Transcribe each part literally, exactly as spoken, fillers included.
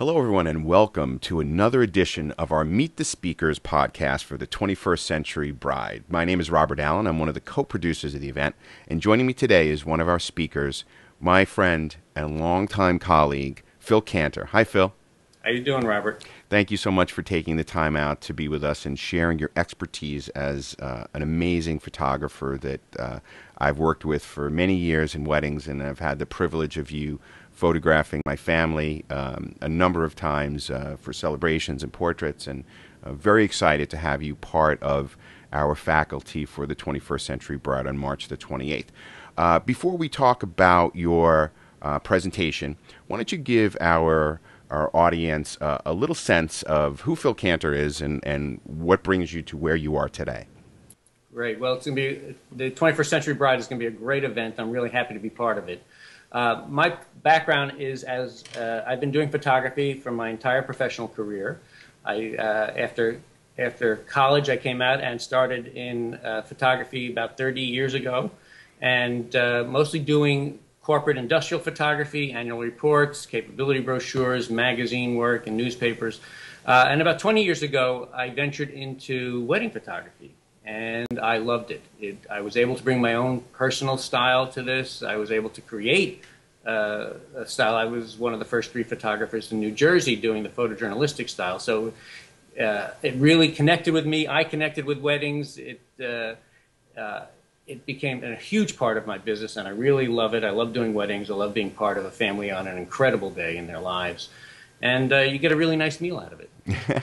Hello, everyone, and welcome to another edition of our Meet the Speakers podcast for the twenty-first Century Bride. My name is Robert Allen. I'm one of the co-producers of the event, and joining me today is one of our speakers, my friend and longtime colleague, Phil Cantor. Hi, Phil. How you doing, Robert? Thank you so much for taking the time out to be with us and sharing your expertise as uh, an amazing photographer that uh, I've worked with for many years in weddings, and I've had the privilege of you photographing my family um, a number of times uh, for celebrations and portraits, and uh, very excited to have you part of our faculty for the twenty-first Century Bride on March the twenty-eighth. Uh, before we talk about your uh, presentation, why don't you give our our audience uh, a little sense of who Phil Cantor is and, and what brings you to where you are today? Great. Well, it's going to be the twenty-first Century Bride is going to be a great event. I'm really happy to be part of it. Uh, my background is as uh, I've been doing photography for my entire professional career. I, uh, after, after college, I came out and started in uh, photography about thirty years ago, and uh, mostly doing corporate industrial photography, annual reports, capability brochures, magazine work, and newspapers. Uh, and about twenty years ago, I ventured into wedding photography. And I loved it. it. I was able to bring my own personal style to this. I was able to create uh, a style. I was one of the first three photographers in New Jersey doing the photojournalistic style. So uh, it really connected with me. I connected with weddings. It, uh, uh, it became a huge part of my business, and I really love it. I love doing weddings. I love being part of a family on an incredible day in their lives. And uh, you get a really nice meal out of it.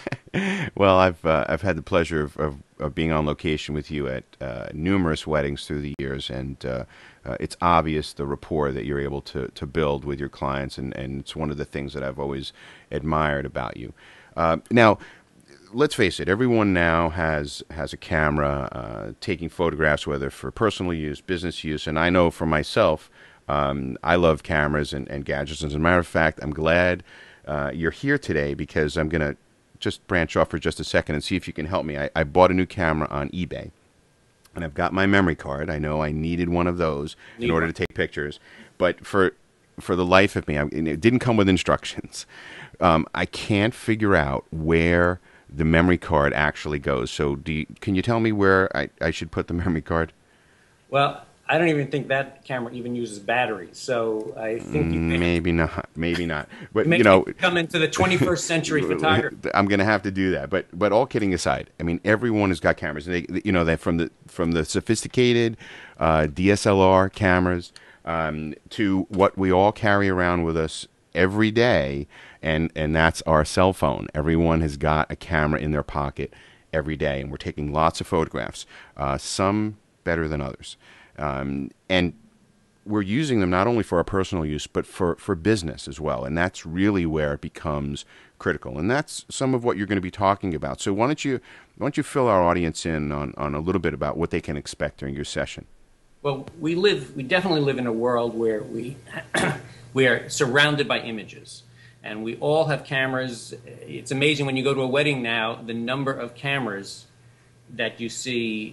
Well, I've uh, I've had the pleasure of, of, of being on location with you at uh, numerous weddings through the years, and uh, uh, it's obvious the rapport that you're able to, to build with your clients, and, and it's one of the things that I've always admired about you. Uh, now, let's face it, everyone now has has a camera uh, taking photographs, whether for personal use, business use, and I know for myself, um, I love cameras and, and gadgets. As a matter of fact, I'm glad uh, you're here today, because I'm going to just branch off for just a second and see if you can help me. I, I bought a new camera on eBay, and I've got my memory card. I know I needed one of those Need in order one. to take pictures, but for for the life of me, I, it didn't come with instructions. Um, I can't figure out where the memory card actually goes. So do you, can you tell me where I, I should put the memory card? Well, I don't even think that camera even uses batteries, so I think you can. Maybe not, maybe not. But Maybe you know, come into the twenty-first century photography. I'm going to have to do that. But but all kidding aside, I mean, everyone has got cameras. They, you know, that from the from the sophisticated uh, D S L R cameras um, to what we all carry around with us every day, and and that's our cell phone. Everyone has got a camera in their pocket every day, and we're taking lots of photographs. Uh, some better than others. Um, and we're using them not only for our personal use, but for, for business as well. And that's really where it becomes critical. And that's some of what you're going to be talking about. So why don't you, why don't you fill our audience in on, on a little bit about what they can expect during your session? Well, we live, we definitely live in a world where we, we are surrounded by images. And we all have cameras. It's amazing when you go to a wedding now, the number of cameras that you see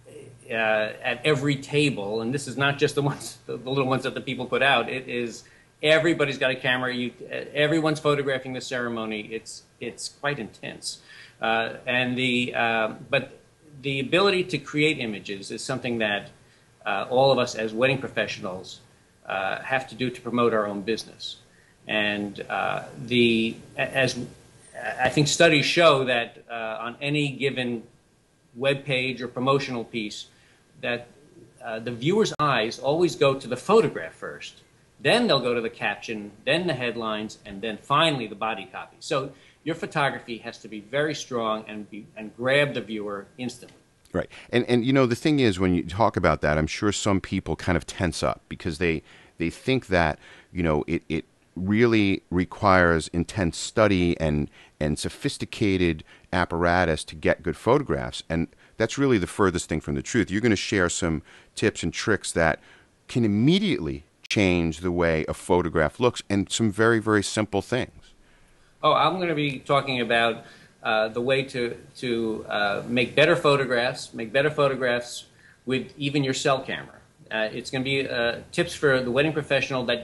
Uh, at every table, and this is not just the ones, the, the little ones that the people put out. It is everybody's got a camera. You, everyone's photographing the ceremony. It's it's quite intense, uh, and the uh, but the ability to create images is something that uh, all of us as wedding professionals uh, have to do to promote our own business. And uh, the as I think studies show that uh, on any given web page or promotional piece, that uh, the viewer's eyes always go to the photograph first. Then they'll go to the caption, then the headlines, and then finally the body copy. So your photography has to be very strong and be, and grab the viewer instantly. Right. And, and you know, the thing is, when you talk about that, I'm sure some people kind of tense up because they, they think that, you know, it, it really requires intense study and, and sophisticated apparatus to get good photographs. And that's really the furthest thing from the truth. You're going to share some tips and tricks that can immediately change the way a photograph looks, and some very, very simple things. Oh, I'm going to be talking about uh, the way to, to uh, make better photographs, make better photographs with even your cell camera. Uh, it's going to be uh, tips for the wedding professional that you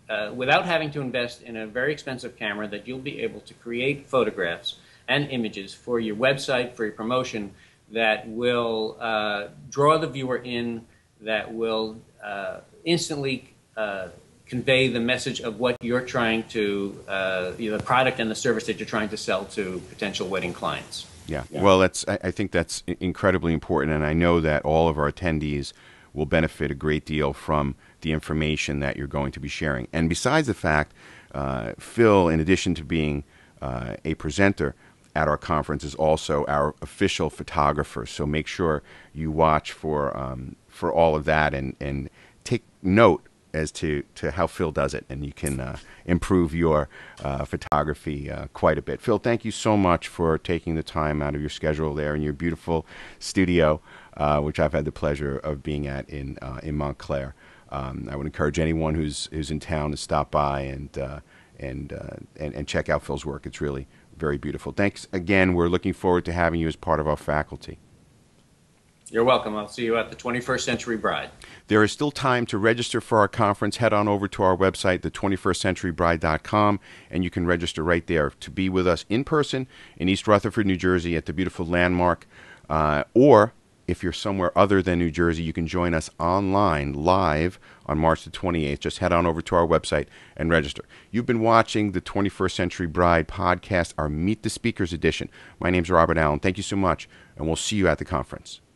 uh, without having to invest in a very expensive camera, that you'll be able to create photographs and images for your website, for your promotion, that will uh, draw the viewer in, that will uh, instantly uh, convey the message of what you're trying to, uh, you know, the product and the service that you're trying to sell to potential wedding clients. Yeah. yeah. Well, that's. I, I think that's incredibly important, and I know that all of our attendees will benefit a great deal from the information that you're going to be sharing. And besides the fact, uh, Phil, in addition to being uh, a presenter at our conference, is also our official photographer. So make sure you watch for um, for all of that, and, and take note as to, to how Phil does it, and you can uh, improve your uh, photography uh, quite a bit. Phil, thank you so much for taking the time out of your schedule there in your beautiful studio, uh, which I've had the pleasure of being at in uh, in Montclair. Um, I would encourage anyone who's who's in town to stop by and uh, and, uh, and and check out Phil's work. It's really very beautiful. Thanks again. We're looking forward to having you as part of our faculty. You're welcome. I'll see you at the twenty-first Century Bride. There is still time to register for our conference. Head on over to our website, the twenty-first century bride dot com, and you can register right there to be with us in person in East Rutherford, New Jersey at the beautiful Landmark. Uh, or if you're somewhere other than New Jersey, you can join us online live on March the twenty-eighth. Just head on over to our website and register. You've been watching the twenty-first Century Bride podcast, our Meet the Speakers edition. My name's Robert Allen. Thank you so much, and we'll see you at the conference.